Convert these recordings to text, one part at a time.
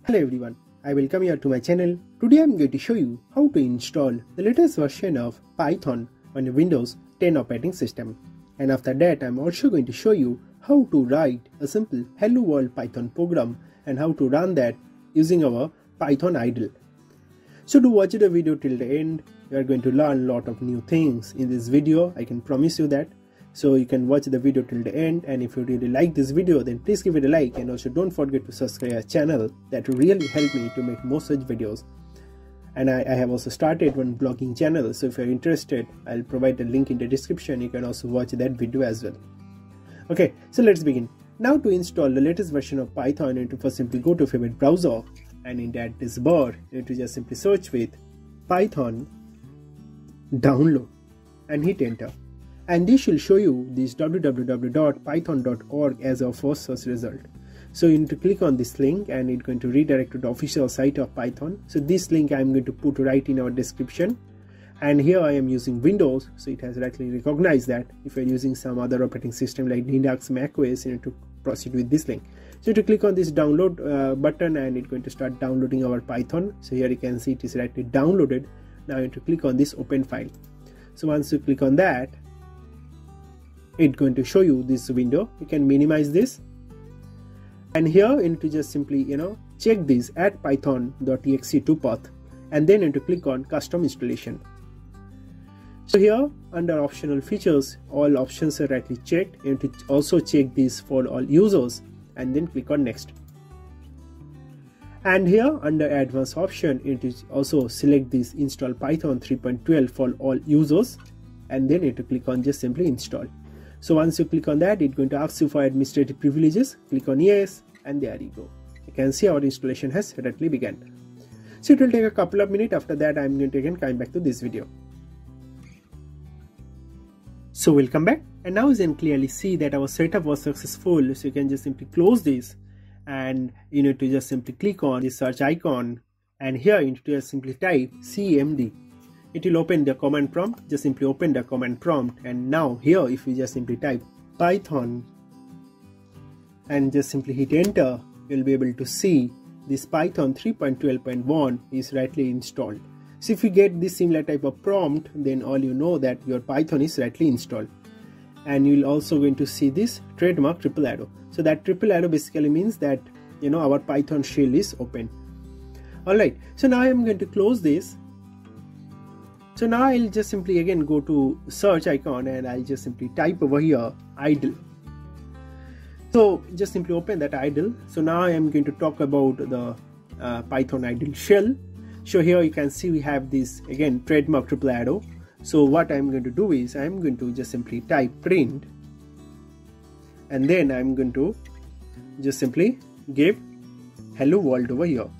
Hello everyone, I welcome you to my channel. Today I am going to show you how to install the latest version of Python on your Windows 10 operating system. And after that I am also going to show you how to write a simple Hello World Python program and how to run that using our Python idle. So do watch the video till the end. You are going to learn a lot of new things in this video, I can promise you that. So you can watch the video till the end, and if you really like this video then please give it a like, and also don't forget to subscribe our channel. That will really help me to make more such videos. And I have also started one blogging channel, so if you're interested I'll provide a link in the description. You can also watch that video as well. Okay, so let's begin. Now to install the latest version of Python, you need to first simply go to your favorite browser, and in that this bar you need to just simply search with Python download and hit enter. And this will show you this www.python.org as our first search result. So you need to click on this link and it's going to redirect to the official site of Python. So this link I'm going to put right in our description. And here I am using Windows, so it has rightly recognized that. If you're using some other operating system like Linux, macOS, you need to proceed with this link. So to click on this download button, and it's going to start downloading our Python. So here you can see it is rightly downloaded. Now you need to click on this open file. So once you click on that, it's going to show you this window. You can minimize this, and here you need to just simply check this add python.exe to path, and then you need to click on custom installation. So here under optional features, all options are rightly checked. You need to also check this for all users, and then click on next. And here under advanced option, you need to also select this install Python 3.12 for all users, and then you need to click on just simply install. So once you click on that, it's going to ask you for administrative privileges. Click on yes, and there you go. You can see our installation has directly begun. So it will take a couple of minutes. After that, I'm going to again come back to this video. So we'll come back, and now you can clearly see that our setup was successful. So you can just simply close this, and you need to just simply click on the search icon, and here you need to just simply type cmd. It will open the command prompt. Just simply open the command prompt, and now here if you just simply type Python and just simply hit enter, you'll be able to see this Python 3.12.1 is rightly installed. So if you get this similar type of prompt, then all you know that your Python is rightly installed. And you'll also going to see this trademark triple arrow. So that triple arrow basically means that our Python shell is open. Alright, so now I'm going to close this. So now I'll just simply again go to search icon, and I'll just simply type over here idle. So just simply open that idle. So now I am going to talk about the Python idle shell. So here you can see we have this again trademark triple arrow. So what I'm going to do is I'm going to just simply type print, and then I'm going to just simply give hello world over here.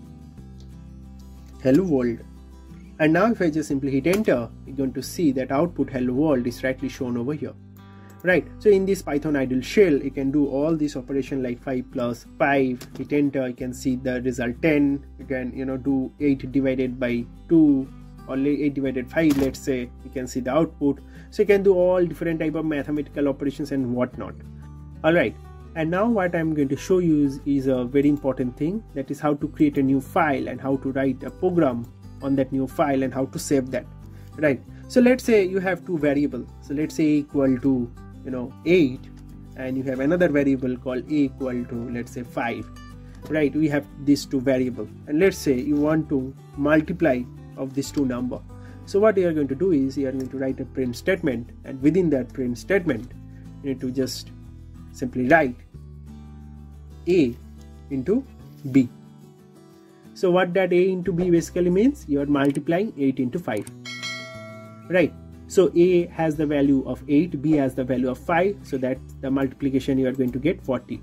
Hello world. And now if I just simply hit enter, you're going to see that output hello world is rightly shown over here. Right, so in this Python idle shell, you can do all this operation like 5 plus 5, hit enter, you can see the result 10, you can do 8 divided by 2 or 8 divided 5, let's say, you can see the output. So you can do all different type of mathematical operations and whatnot. Alright, and now what I'm going to show you is a very important thing, that is how to create a new file and how to write a program on that new file and how to save that. Right, so let's say you have two variables. So let's say equal to 8, and you have another variable called a equal to, let's say, 5. Right, we have these two variables, and let's say you want to multiply of these two number. So what you are going to do is you are going to write a print statement, and within that print statement you need to just simply write a into b. So what that a into b basically means, you are multiplying 8 into 5. Right, so a has the value of 8, b has the value of 5, so that's the multiplication you are going to get 40.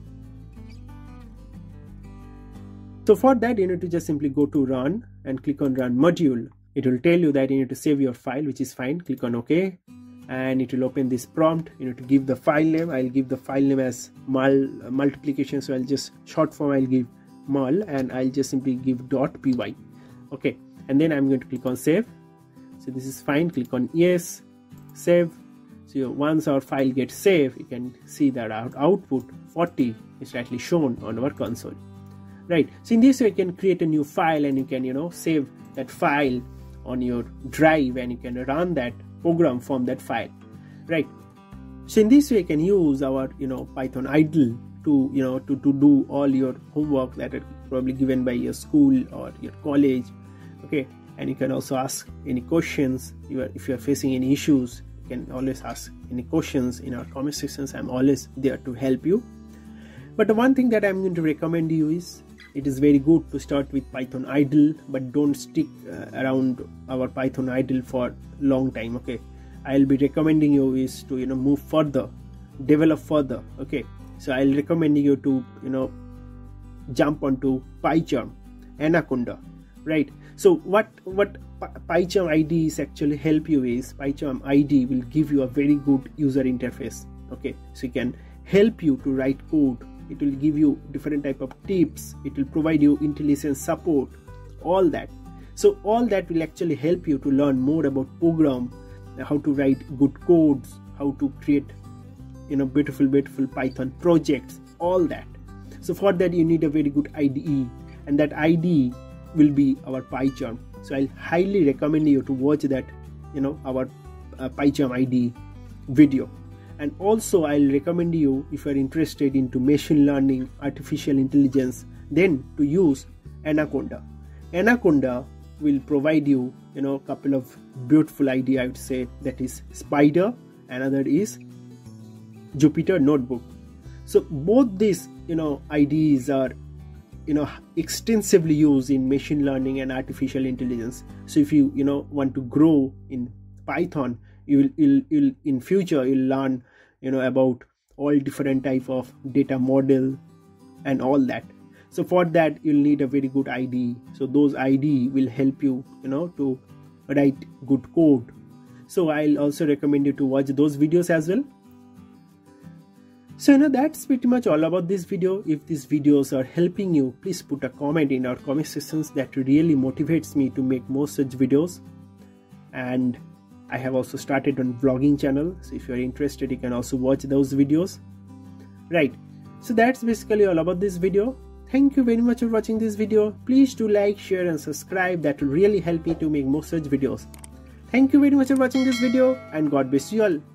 So for that you need to just simply go to run and click on run module. It will tell you that you need to save your file, which is fine. Click on OK, and it will open this prompt. You need to give the file name. I'll give the file name as multiplication, so I'll just short form, I'll give mul, and I'll just simply give .py. Okay, and then I'm going to click on save. So this is fine. Click on yes, save. So once our file gets saved, you can see that our output 40 is rightly shown on our console. right? So in this way you can create a new file and you can save that file on your drive and you can run that program from that file, right? So in this way you can use our Python idle to do all your homework that are probably given by your school or your college, okay? And you can also ask any questions. If you are facing any issues, you can always ask any questions in our comment sections. I'm always there to help you. But the one thing that I'm going to recommend you is, it is very good to start with Python idle, but don't stick around our Python idle for long time, okay? I'll be recommending you is to move further, develop further, okay? So I'll recommend you to jump onto PyCharm, Anaconda, right? So what PyCharm IDEs actually help you is, PyCharm IDE will give you a very good user interface, okay? So it can help you to write code. It will give you different type of tips. It will provide you IntelliSense support, all that. So all that will actually help you to learn more about program, how to write good codes, how to create beautiful Python projects, all that. So for that you need a very good IDE, and that IDE will be our PyCharm. So I'll highly recommend you to watch that our PyCharm IDE video. And also I'll recommend you, if you are interested into machine learning, artificial intelligence, then to use Anaconda. Anaconda will provide you a couple of beautiful IDE, I would say, that is Spider, another is Jupyter Notebook. So both these IDEs are extensively used in machine learning and artificial intelligence. So if you want to grow in Python, you'll in future you'll learn about all different type of data model and all that. So for that you'll need a very good IDE. So those IDE will help you to write good code. So I'll also recommend you to watch those videos as well. So that's pretty much all about this video. If these videos are helping you, please put a comment in our comment sections. That really motivates me to make more such videos. And I have also started on vlogging channel, so if you're interested you can also watch those videos, right? So that's basically all about this video. Thank you very much for watching this video. Please do like, share and subscribe. That will really help me to make more such videos. Thank you very much for watching this video, and God bless you all.